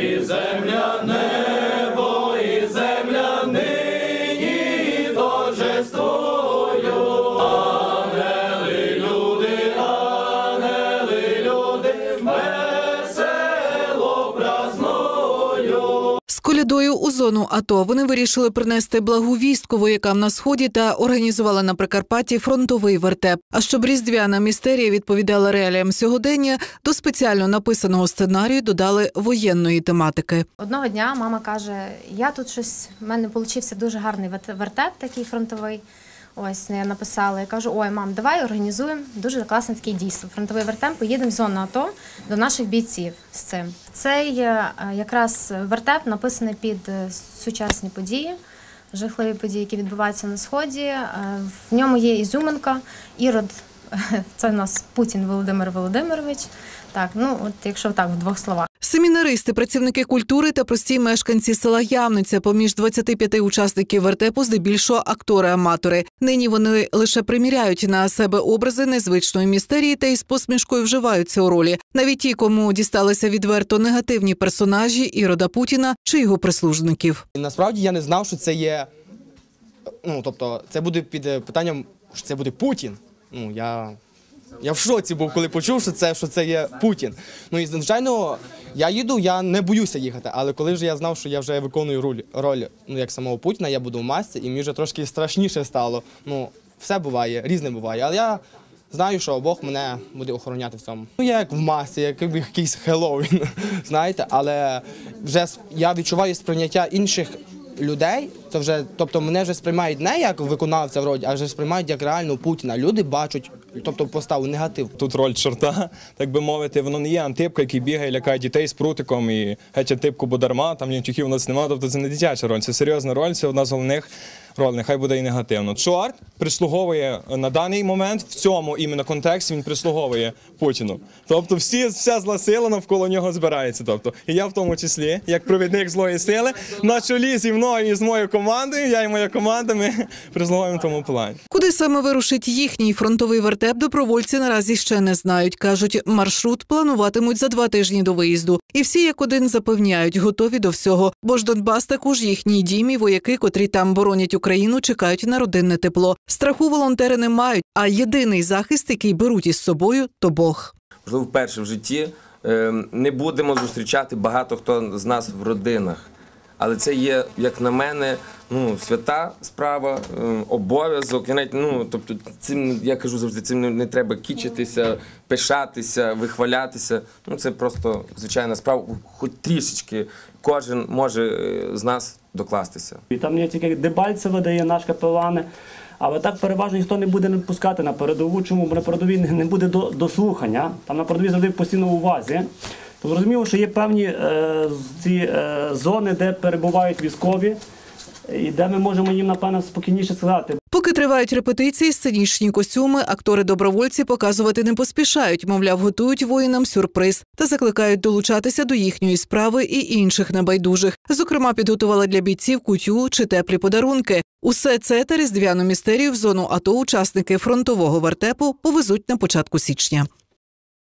і земля, небо і земля нині торжествую. Ангели, люди, весело празнують. З колядою у зону АТО вони вирішили принести благу вістку воякам на Сході та організували на Прикарпатті фронтовий вертеп. А щоб різдвяна містерія відповідала реаліям сьогодення, до спеціально написаного сценарію додали воєнної тематики. Одного дня мама каже, в мене получився дуже гарний вертеп такий фронтовий. Ось, я написала, я кажу, ой, мам, давай організуємо дуже класне таке дійство. Фронтовий вертеп, поїдемо в зону АТО до наших бійців з цим. Цей якраз вертеп написаний під сучасні події, жахливі події, які відбуваються на Сході. В ньому є ізюминка, Ірод, це у нас Путін Володимир Володимирович. Так, якщо так, в двох словах. Семінаристи, працівники культури та прості мешканці села Ямниця. Поміж 25 учасників вертепу здебільшого актори-аматори. Нині вони лише приміряють на себе образи незвичної містерії та із посмішкою вживаються у ролі. Навіть ті, кому дісталися відверто негативні персонажі Ірода Путіна чи його прислужників. Насправді я не знав, що це є, це буде під питанням, що це буде Путін. Я в шоці був, коли почув, що це є Путін. І, звичайно, я їду, я не боюся їхати, але коли ж я знав, що я вже виконую роль як самого Путіна, я буду в масці, і мені вже трошки страшніше стало. Все буває, різне буває, але я знаю, що Бог мене буде охороняти в цьому. Я як в масці, як якийсь Хеллоуін, знаєте, але вже я відчуваю сприйняття інших людей, тобто мене вже сприймають не як виконавця вроді, а вже сприймають як реально Путіна. Люди бачать, поставу негатив. Тут роль чорта, так би мовити, воно не є Антипка, який бігає, лякає дітей з прутиком і геть Антипку бодарма, там нічого у нас немає, тобто це не дитяча роль, це серйозна роль, це одна з головних ролей, нехай буде і негативно. Чорт прислуговує на даний момент, в цьому іменно контексті він прислуговує Путіну. Тобто вся зла сила навколо нього збирається. Тобто, і я в тому числі, як провідник злої сили, на чолі зі мною і з моєю командою, я і моя команда, ми прислуговуємо в тому плані. Куди саме вирушить їхній фронтовий вертеп, добровольці наразі ще не знають. Кажуть, маршрут плануватимуть за 2 тижні до виїзду. І всі як один запевняють, готові до всього. Бо ж Донбас також їхній дім, і вояки, котрі там боронять Україну, чекають на родинне тепло. Страху волонтери не мають, а єдиний захист, який беруть із собою, то Бог. Можливо, вперше в житті не будемо зустрічати багато хто з нас в родинах. Але це є, як на мене, свята справа, обов'язок. Тобто, цим, я кажу завжди, цим не треба кічитися, пишатися, вихвалятися. Це просто звичайна справа, хоч трішечки кожен може з нас докластися. І там є тільки Дебальцеве, де є наш капелан, але так переважно ніхто не буде пускати на передову, чому на передовій не буде дослухання, там на передовій завжди постійно в увазі. Зрозуміло, що є певні зони, де перебувають військові, і де ми можемо їм, напевно, спокійніше сказати. Поки тривають репетиції, сценічні костюми, актори-добровольці показувати не поспішають, мовляв, готують воїнам сюрприз та закликають долучатися до їхньої справи і інших небайдужих. Зокрема, підготували для бійців кутю чи теплі подарунки. Усе це та різдвяну містерію в зону АТО учасники фронтового вертепу повезуть на початку січня.